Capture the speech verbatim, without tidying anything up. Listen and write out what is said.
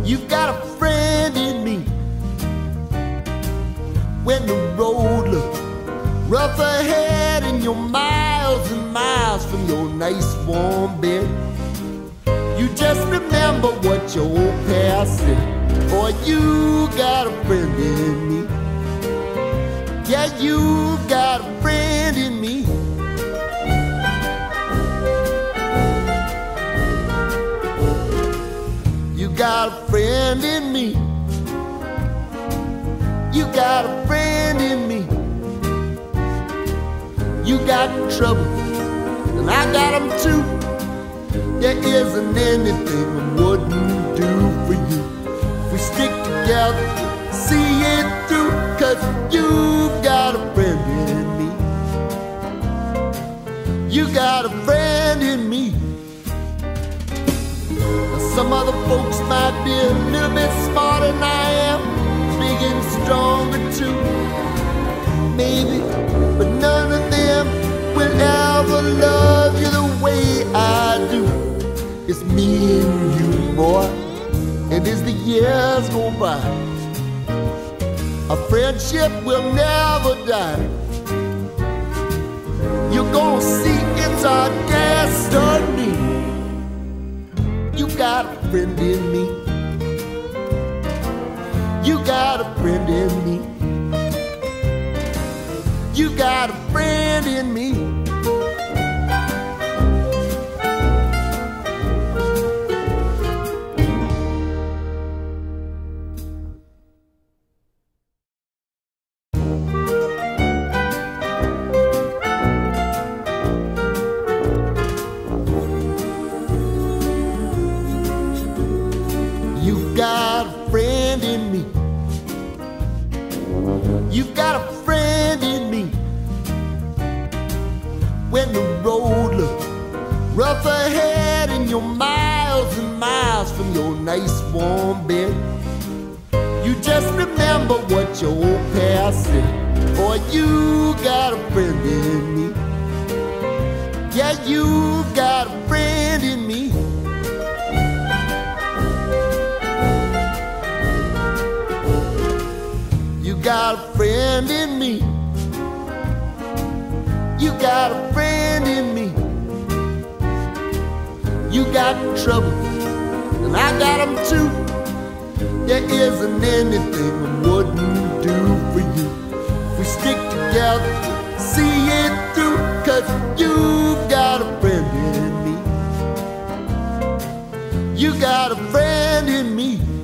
You've got a friend in me. When the road looks rough ahead and you're miles and miles from your nice warm bed, you just remember what your old past said. Boy, you got a friend in me. Yeah, you got a friend in me. You got a friend in me. You got a friend in me. You got trouble, and I got them too. There isn't anything I wouldn't do for you. If we stick together, see it through, 'cause you've got a friend in me. You got a friend in me. Now some other folks might be a little bit smarter than I am, big and stronger too, maybe, but none of them will ever love you the way I do. It's me and you, boy, and as the years go by, our friendship will never die. You're gonna see it's our destiny. You got a friend in me. You got a friend in me. You got a friend in me. You've got a friend in me. You've got a friend in me. When the road looks rough ahead and you're miles and miles from your nice warm bed, you just remember what your old past said. Boy, you got a friend in me. Yeah, you've got a friend in me. You got a friend in me. You got a friend in me. You got trouble, and I got them too. There isn't anything I wouldn't do for you. If we stick together, see it through, 'cause you've got a friend in me. You got a friend in me.